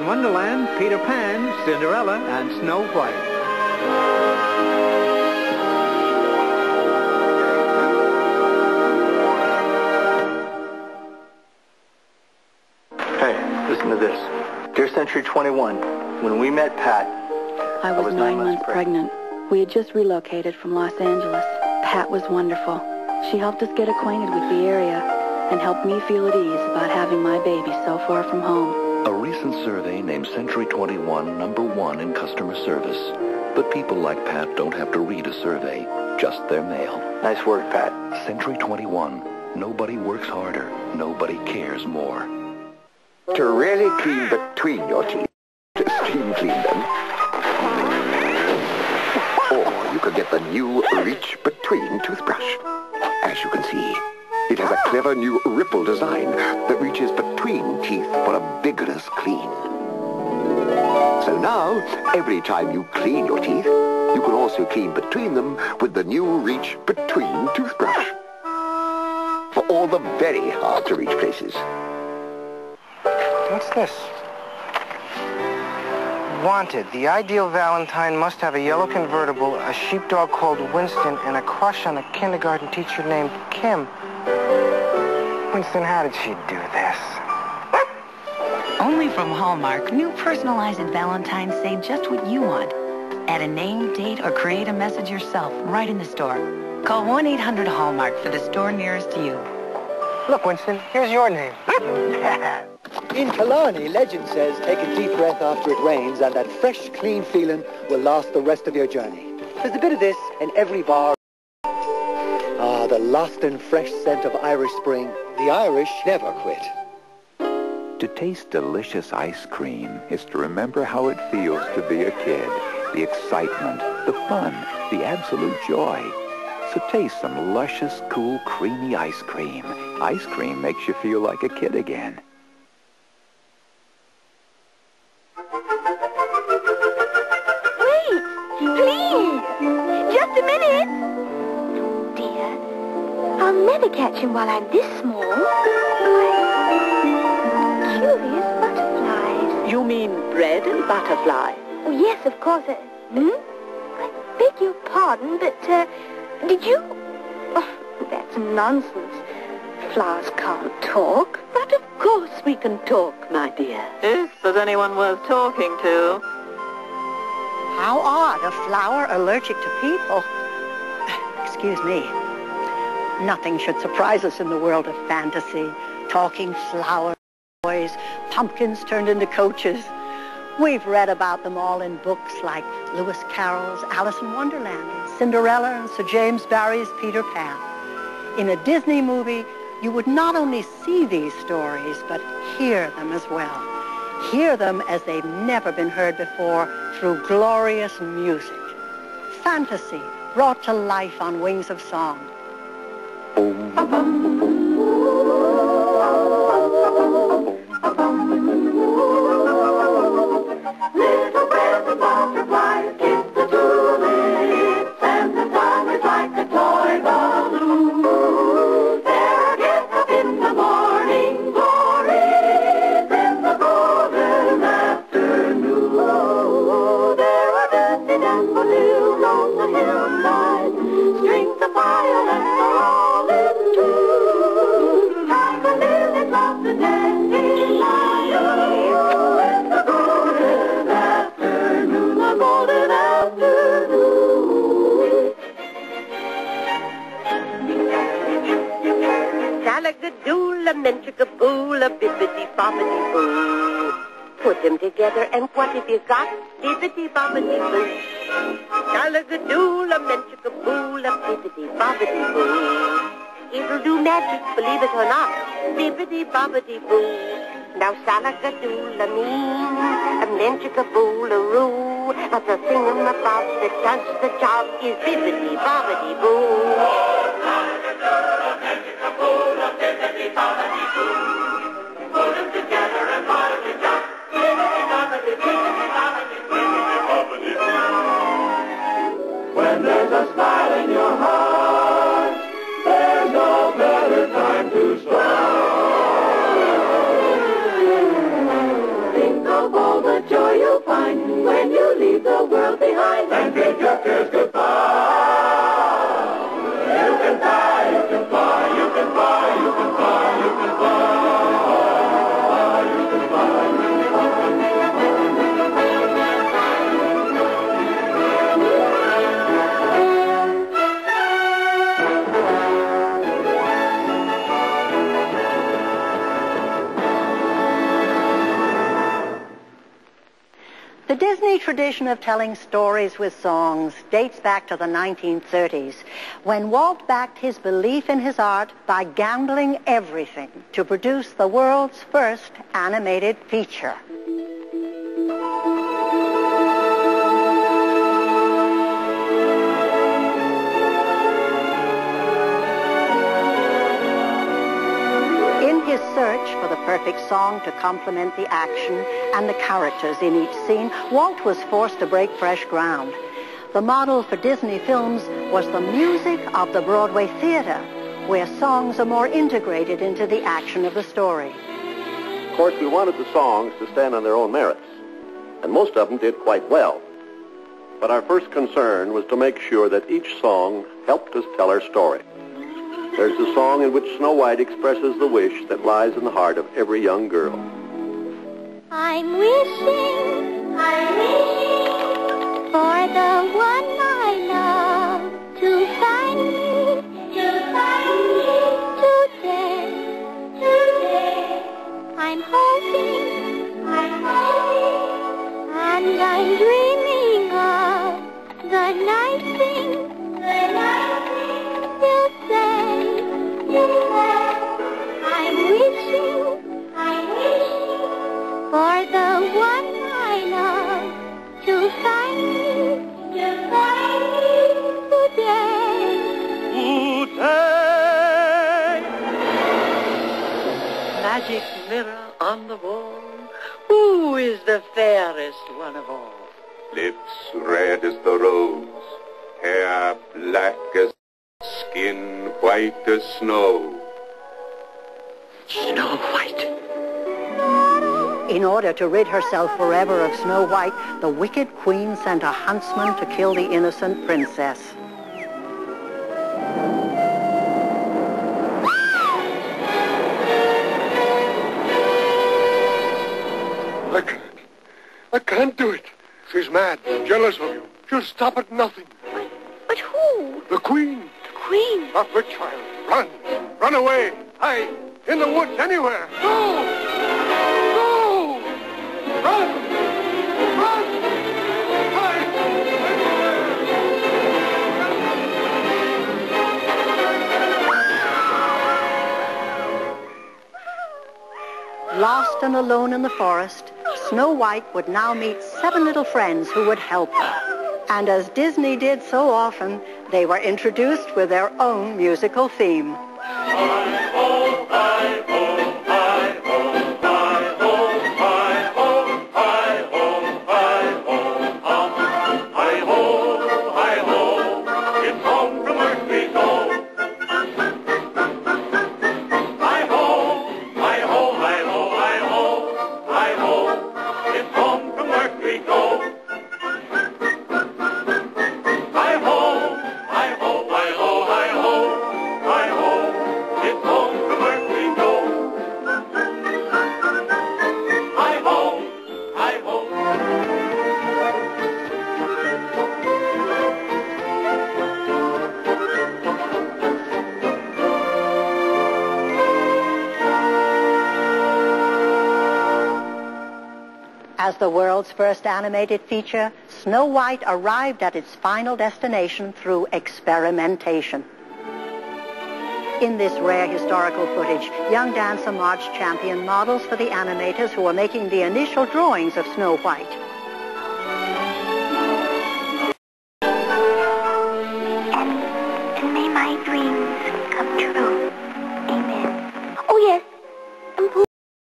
in Wonderland, Peter Pan, Cinderella, and Snow White. Hey, listen to this. Dear Century 21, when we met Pat, I was 9 months pregnant. We had just relocated from Los Angeles. Pat was wonderful. She helped us get acquainted with the area and helped me feel at ease about having my baby so far from home. A recent survey named Century 21 #1 in customer service. But people like Pat don't have to read a survey, just their mail. Nice work, Pat. Century 21. Nobody works harder. Nobody cares more. To really clean between your teeth, steam clean them. Or you could get the new Reach Between toothbrush. As you can see, it has a clever new ripple design that reaches between teeth for a vigorous clean. So now, every time you clean your teeth, you can also clean between them with the new Reach Between toothbrush. For all the very hard-to-reach places. What's this? Wanted. The ideal Valentine must have a yellow convertible, a sheepdog called Winston, and a crush on a kindergarten teacher named Kim. Winston, how did she do this? Only from Hallmark, new personalized Valentines say just what you want. Add a name, date, or create a message yourself right in the store. Call 1-800-HALLMARK for the store nearest to you. Look, Winston, here's your name. In Killarney, legend says take a deep breath after it rains and that fresh, clean feeling will last the rest of your journey. There's a bit of this in every bar. Ah, the lost and fresh scent of Irish spring. The Irish never quit. To taste delicious ice cream is to remember how it feels to be a kid. The excitement, the fun, the absolute joy. So taste some luscious, cool, creamy ice cream. Ice cream makes you feel like a kid again. Wait, please. Just a minute. Oh, dear. I'll never catch him while I'm this small. Curious butterflies. You mean bread and butterfly? Oh, yes, of course. I beg your pardon, but, did you... Oh, that's nonsense. Flowers can't talk. But of course we can talk, my dear. If there's anyone worth talking to. How odd, a flower allergic to people. Excuse me. Nothing should surprise us in the world of fantasy. Talking flowers, boys, pumpkins turned into coaches. We've read about them all in books like Lewis Carroll's Alice in Wonderland, and Cinderella, and Sir James Barrie's Peter Pan. In a Disney movie, you would not only see these stories, but hear them as well. Hear them as they've never been heard before through glorious music. Fantasy brought to life on wings of song. Little red butterflies kiss the tulips, and the sun is like a toy balloon. There gets up in the morning glories in the golden afternoon. There are dancing daffodils on the hillside, strings of violets are all in tune. Like a lily loves the dancing lion in the golden afternoon, the golden afternoon. Shalagadoola, menchikaboola, bibbidi-bobbidi-boo. Put them together and what have you got? Bibbidi-bobbidi-boo. Shalagadoola, menchikaboola, bibbidi-bobbidi-boo. It'll do magic, believe it or not. Bibbidi-bobbidi-boo. Now shalagadoola means a menchikaboola-roo. But the thingamabob that does the job is bibbidi-bobbidi-boo. Put them together and what have you got? When there's a smile in your heart, there's no better time to start. Think of of all the joy you'll find when you leave the world behind and bid your cares goodbye. You can fly, you can fly, you can fly, you can fly, you can fly. The Disney tradition of telling stories with songs dates back to the 1930s, when Walt backed his belief in his art by gambling everything to produce the world's first animated feature. In his search for the perfect song to complement the action and the characters in each scene, Walt was forced to break fresh ground. The model for Disney films was the music of the Broadway theater, where songs are more integrated into the action of the story. Of course, we wanted the songs to stand on their own merits, and most of them did quite well. But our first concern was to make sure that each song helped us tell our story. There's the song in which Snow White expresses the wish that lies in the heart of every young girl. I'm wishing for the one I love to find me today. I'm hoping, and I'm dreaming of the nice thing you say. I'm wishing for the one I love to find me today. Magic mirror on the wall, who is the fairest one of all? Lips red as the rose, hair black as skin white as snow. Snow White. In order to rid herself forever of Snow White, the wicked queen sent a huntsman to kill the innocent princess. I can't do it. She's mad, jealous of you. She'll stop at nothing. But who? The queen. The queen? Up her child. Run. Run away. Hide. In the woods, anywhere. Go! Go! Run! Run! Hide! Lost and alone in the forest, Snow White would now meet 7 little friends who would help her. And as Disney did so often, they were introduced with their own musical theme. As the world's first animated feature, Snow White arrived at its final destination through experimentation. In this rare historical footage, young dancer Marge championed models for the animators who were making the initial drawings of Snow White.